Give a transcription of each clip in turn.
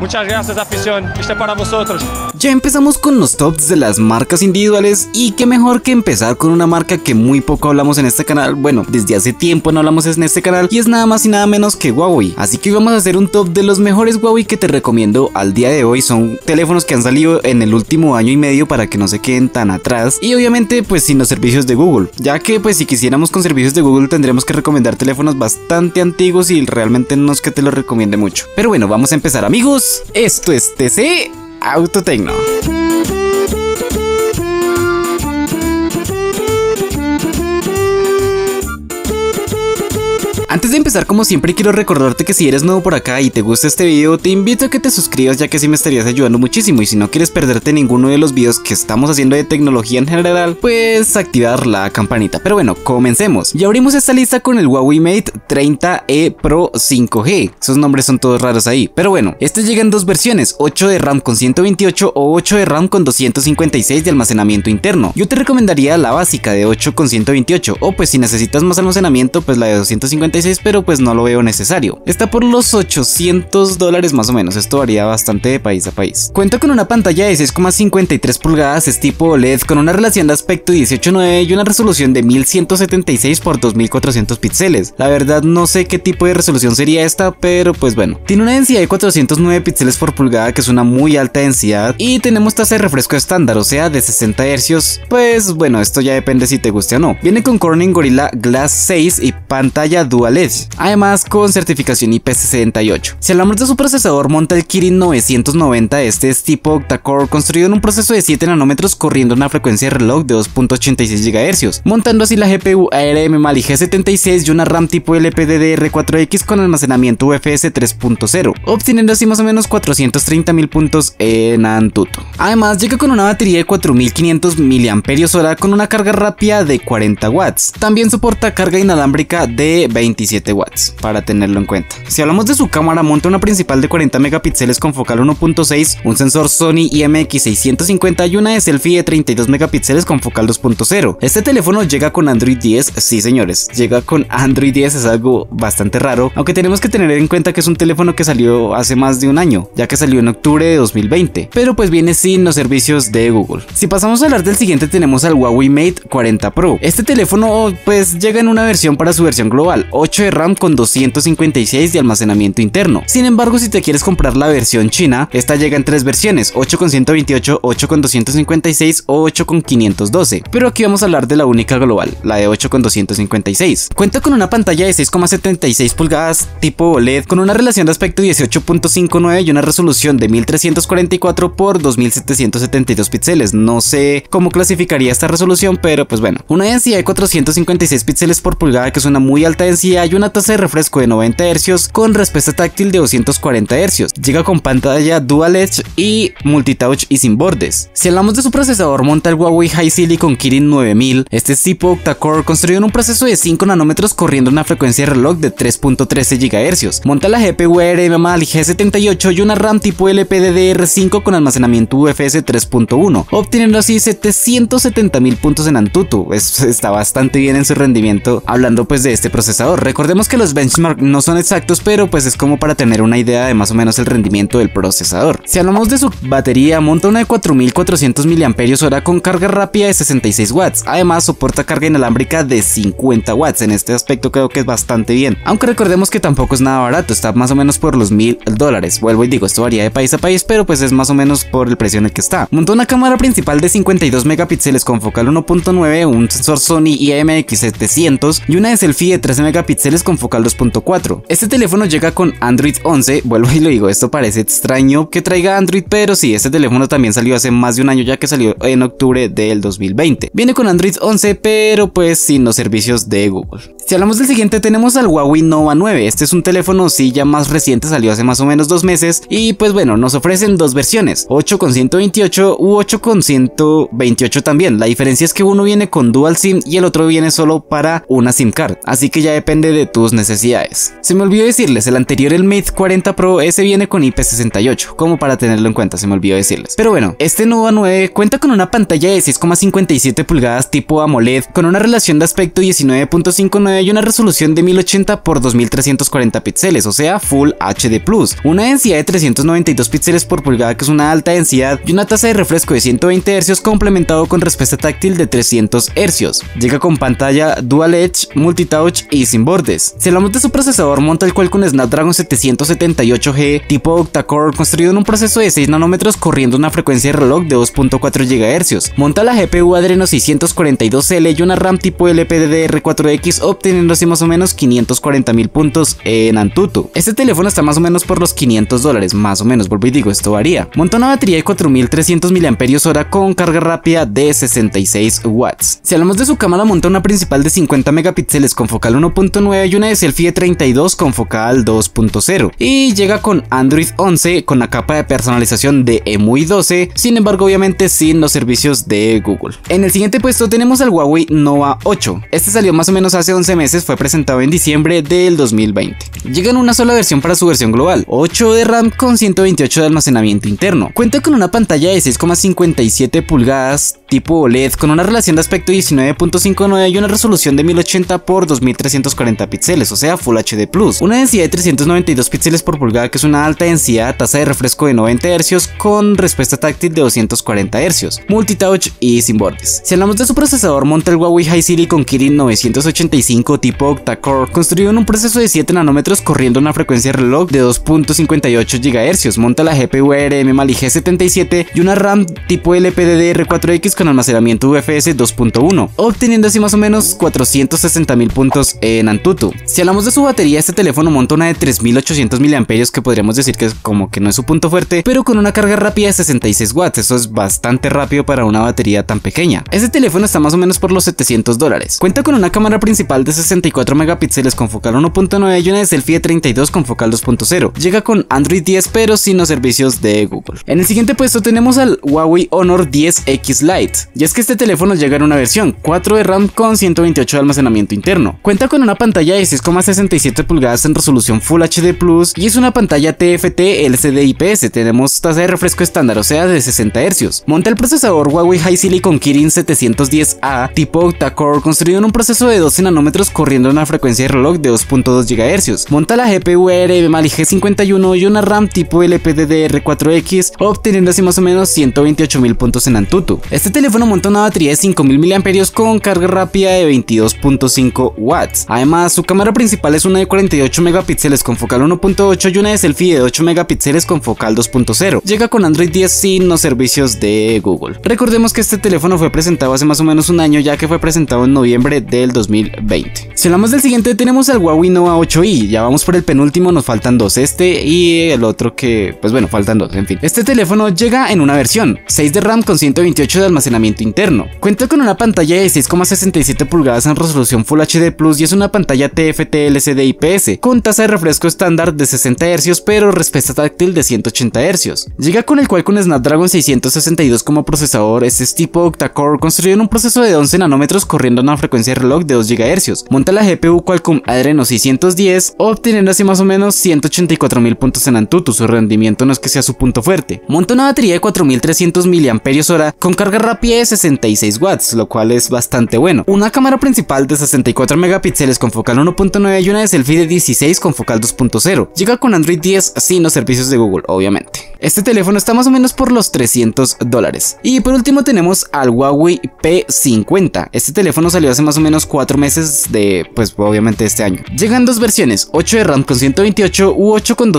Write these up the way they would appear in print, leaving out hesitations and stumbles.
Muchas gracias, afición. Este para vosotros. Ya empezamos con los tops de las marcas individuales y qué mejor que empezar con una marca que muy poco hablamos en este canal. Bueno, desde hace tiempo no hablamos en este canal y es nada más y nada menos que Huawei. Así que hoy vamos a hacer un top de los mejores Huawei que te recomiendo al día de hoy. Son teléfonos que han salido en el último año y medio para que no se queden tan atrás y obviamente pues sin los servicios de Google, ya que pues si quisiéramos con servicios de Google tendremos que recomendar teléfonos bastante antiguos y realmente no es que te los recomiende mucho. Pero bueno, vamos a empezar, amigos. Esto es TC Autotecno. Antes de empezar, como siempre, quiero recordarte que si eres nuevo por acá y te gusta este video, te invito a que te suscribas, ya que así me estarías ayudando muchísimo. Y si no quieres perderte ninguno de los videos que estamos haciendo de tecnología en general, pues activar la campanita. Pero bueno, comencemos. Ya abrimos esta lista con el Huawei Mate 30e Pro 5G. Esos nombres son todos raros ahí. Pero bueno, este llega en dos versiones, 8 de RAM con 128 o 8 de RAM con 256 de almacenamiento interno. Yo te recomendaría la básica de 8 con 128, o pues si necesitas más almacenamiento, pues la de 256, pero pues no lo veo necesario. Está por los $800 más o menos, esto varía bastante de país a país. Cuenta con una pantalla de 6,53 pulgadas, es tipo OLED, con una relación de aspecto 18:9 y una resolución de 1176 por 2400 píxeles. La verdad no sé qué tipo de resolución sería esta, pero pues bueno. Tiene una densidad de 409 píxeles por pulgada, que es una muy alta densidad, y tenemos tasa de refresco estándar, o sea de 60 Hz. Pues bueno, esto ya depende si te guste o no. Viene con Corning Gorilla Glass 6 y pantalla Dual Edge, además con certificación IP68. Si hablamos de su procesador, monta el Kirin 990. Este es tipo octa-core, construido en un proceso de 7 nanómetros, corriendo a una frecuencia de reloj de 2.86 GHz, montando así la GPU ARM Mali G76 y una RAM tipo LPDDR4X con almacenamiento UFS 3.0, obteniendo así más o menos 430.000 puntos en Antutu. Además llega con una batería de 4500 mAh con una carga rápida de 40 watts. También soporta carga inalámbrica de 27 watts, para tenerlo en cuenta. Si hablamos de su cámara, monta una principal de 40 megapíxeles con focal 1.6, un sensor Sony IMX650 y una de selfie de 32 megapíxeles con focal 2.0. Este teléfono llega con Android 10, sí señores, llega con Android 10, es algo bastante raro, aunque tenemos que tener en cuenta que es un teléfono que salió hace más de un año, ya que salió en octubre de 2020, pero pues viene sin los servicios de Google. Si pasamos a hablar del siguiente, tenemos al Huawei Mate 40 Pro. Este teléfono pues llega en una versión para su versión global, 8 de RAM con 256 de almacenamiento interno. Sin embargo, si te quieres comprar la versión china, esta llega en tres versiones, 8 con 128, 8 con 256 o 8 con 512. Pero aquí vamos a hablar de la única global, la de 8 con 256. Cuenta con una pantalla de 6,76 pulgadas tipo OLED, con una relación de aspecto 18.59 y una resolución de 1344 por 2772 píxeles. No sé cómo clasificaría esta resolución, pero pues bueno. Una densidad de 456 píxeles por pulgada, que es una muy alta densidad, y una tasa de refresco de 90 Hz con respuesta táctil de 240 Hz. Llega con pantalla Dual Edge y multitouch y sin bordes. Si hablamos de su procesador, monta el Huawei High Silicon Kirin 9000. Este es tipo octa-core, construido en un proceso de 5 nanómetros, corriendo a una frecuencia de reloj de 3.13 GHz. Monta la GPU ARM Mali G78 y una RAM tipo LPDDR5 con almacenamiento UFS 3.1, obteniendo así 770.000 puntos en Antutu. Está bastante bien en su rendimiento, hablando pues de este procesador. Recordemos que los benchmarks no son exactos, pero pues es como para tener una idea de más o menos el rendimiento del procesador. Si hablamos de su batería, monta una de 4400 mAh con carga rápida de 66 watts. Además soporta carga inalámbrica de 50 watts. En este aspecto creo que es bastante bien, aunque recordemos que tampoco es nada barato, está más o menos por los $1000. Vuelvo y digo, esto varía de país a país, pero pues es más o menos por el precio en el que está. Monta una cámara principal de 52 megapíxeles con focal 1.9, un sensor Sony IMX700 y una de selfie de 13 megapíxeles con focal 2.4. Este teléfono llega con Android 11. Vuelvo y lo digo, esto parece extraño que traiga Android, pero sí, este teléfono también salió hace más de un año, ya que salió en octubre del 2020. Viene con Android 11, pero pues sin los servicios de Google. Si hablamos del siguiente, tenemos al Huawei Nova 9. Este es un teléfono sí ya más reciente, salió hace más o menos 2 meses y pues bueno, nos ofrecen dos versiones, 8 con 128 u 8 con 128 también. La diferencia es que uno viene con Dual SIM y el otro viene solo para una SIM card, así que ya depende depende de tus necesidades. Se me olvidó decirles, el anterior, el Mate 40 Pro, ese viene con IP68, como para tenerlo en cuenta, se me olvidó decirles. Pero bueno, este Nova 9 cuenta con una pantalla de 6,57 pulgadas tipo AMOLED, con una relación de aspecto 19.59 y una resolución de 1080 x 2340 píxeles, o sea, Full HD+, una densidad de 392 píxeles por pulgada, que es una alta densidad, y una tasa de refresco de 120 Hz complementado con respuesta táctil de 300 Hz. Llega con pantalla Dual Edge, Multitouch y sin bordes. Si hablamos de su procesador, monta el Qualcomm Snapdragon 778G tipo octa-core, construido en un proceso de 6 nanómetros corriendo una frecuencia de reloj de 2.4 GHz. Monta la GPU Adreno 642L y una RAM tipo LPDDR4X, obteniendo así más o menos 540.000 puntos en Antutu. Este teléfono está más o menos por los $500, más o menos, vuelvo y digo, esto varía. Monta una batería de 4300 mAh con carga rápida de 66 watts. Si hablamos de su cámara, monta una principal de 50 megapíxeles con focal 1.9 y una de selfie de 32 con focal 2.0, y llega con Android 11 con la capa de personalización de EMUI 12, sin embargo obviamente sin los servicios de Google. En el siguiente puesto tenemos al Huawei Nova 8. Este salió más o menos hace 11 meses, fue presentado en diciembre del 2020. Llega en una sola versión para su versión global, 8 de RAM con 128 de almacenamiento interno. Cuenta con una pantalla de 6,57 pulgadas tipo OLED con una relación de aspecto 19.59 y una resolución de 1080 x 2340 píxeles, o sea Full HD+, una densidad de 392 píxeles por pulgada, que es una alta densidad, tasa de refresco de 90 Hz con respuesta táctil de 240 Hz, multitouch y sin bordes. Si hablamos de su procesador, monta el Huawei High Silicon Kirin 985 tipo octa-core, construido en un proceso de 7 nanómetros corriendo una frecuencia de reloj de 2.58 GHz. Monta la GPU ARM Mali G77 y una RAM tipo LPDDR4X con almacenamiento UFS 2.1, obteniendo así más o menos 460.000 puntos en Antutu. Si hablamos de su batería, este teléfono monta una de 3800 mAh, que podríamos decir que es como que no es su punto fuerte, pero con una carga rápida de 66 watts, eso es bastante rápido para una batería tan pequeña. Este teléfono está más o menos por los $700. Cuenta con una cámara principal de 64 megapíxeles con focal 1.9 y una de selfie de 32 con focal 2.0. Llega con Android 10 pero sin los servicios de Google. En el siguiente puesto tenemos al Huawei Honor 10X Lite, y es que este teléfono llega en una versión 4 de RAM con 128 de almacenamiento interno. Cuenta con una pantalla de 6,67 pulgadas en resolución Full HD+, y es una pantalla TFT LCD IPS. Tenemos tasa de refresco estándar, o sea de 60 Hz. Monta el procesador Huawei High Silicon Kirin 710A tipo octa-core, construido en un proceso de 12 nanómetros corriendo una frecuencia de reloj de 2.2 GHz. Monta la GPU ARM Mali G51 y una RAM tipo LPDDR4X, obteniendo así más o menos 128.000 puntos en Antutu. Este teléfono monta una batería de 5000 mAh con carga rápida de 22.5 watts. Además, su cámara principal es una de 48 megapíxeles con focal 1.8 y una de selfie de 8 megapíxeles con focal 2.0. Llega con Android 10 sin los servicios de Google. Recordemos que este teléfono fue presentado hace más o menos un año, ya que fue presentado en noviembre del 2020. Si hablamos del siguiente, tenemos al Huawei Nova 8i. Ya vamos por el penúltimo, nos faltan dos, este y el otro, que pues bueno, faltan dos, en fin. Este teléfono llega en una versión 6 de RAM con 128 de almacenamiento interno. Cuenta con una pantalla de 6,67 pulgadas en resolución Full HD+, y es una pantalla TFT LCD IPS con tasa de refresco estándar de 60 Hz pero respuesta táctil de 180 Hz. Llega con el Qualcomm Snapdragon 662 como procesador. Este es tipo octa-core, construido en un proceso de 11 nanómetros corriendo a una frecuencia de reloj de 2 GHz. Monta la GPU Qualcomm Adreno 610, obteniendo así más o menos 184.000 puntos en Antutu. Su rendimiento no es que sea su punto fuerte. Monta una batería de 4300 mAh con carga rápida de 66 watts, lo cual es bastante bueno. Una cámara principal de 64 megapíxeles con focal 1.9 y una de selfie de 16 con focal 2.0. Llega con Android 10 sin los servicios de Google, obviamente. Este teléfono está más o menos por los $300. Y por último tenemos al Huawei P50. Este teléfono salió hace más o menos 4 meses de, pues obviamente este año. Llegan dos versiones, 8 de RAM con 128 u 8 con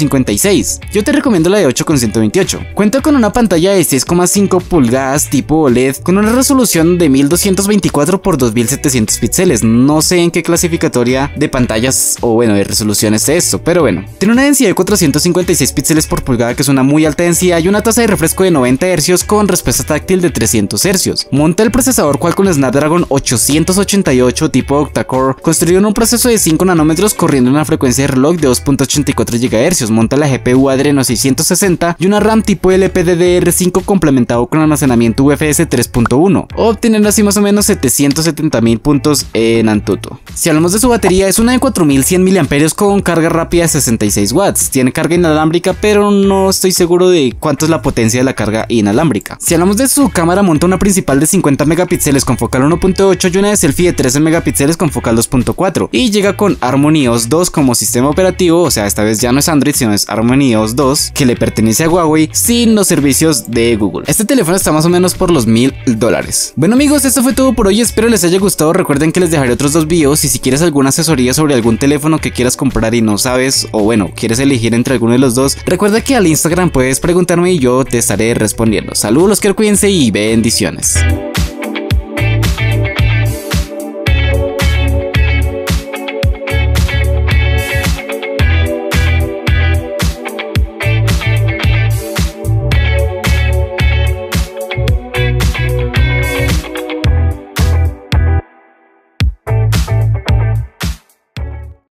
256. Yo te recomiendo la de 8 con 128. Cuenta con una pantalla de 6,5 pulgadas tipo OLED con una resolución de 1224 x 2700 píxeles. No sé en qué clasificatoria de pantallas o bueno de resolución es esto, pero bueno. Tiene una densidad de 456 píxeles por pulgada, que es una muy alta densidad, y una tasa de refresco de 90 Hz con respuesta táctil de 300 Hz. Monta el procesador Qualcomm Snapdragon 888 tipo octa-core, construido en un proceso de 5 nanómetros corriendo una frecuencia de reloj de 2.84 GHz. Monta la GPU Adreno 660 y una RAM tipo LPDDR5 complementado con almacenamiento UFS 3.1, obteniendo así más o menos 770.000 puntos en Antutu. Si hablamos de su batería, es una de 4100 mAh con carga rápida de 66 watts. Tiene carga inalámbrica, pero no estoy seguro de cuánto es la potencia de la carga inalámbrica. Si hablamos de su cámara, monta una principal de 50 megapíxeles con focal 1.8 y una de selfie de 13 megapíxeles con focal 2.4 y llega con Harmony OS 2 como sistema operativo, o sea, esta vez ya no es Android sino es Harmony OS 2, que le pertenece a Huawei sin los servicios de Google. Este teléfono está más o menos por los $1000. Bueno amigos, esto fue todo por hoy, espero les haya gustado. Recuerden que les dejaré otros dos videos y si quieres alguna asesoría sobre algún teléfono que quieras comprar y no sabes, o bueno, quieres elegir entre alguno de los dos, recuerda que al Instagram puedes preguntarme y yo te estaré respondiendo. Saludos, los quiero, cuídense y bendiciones.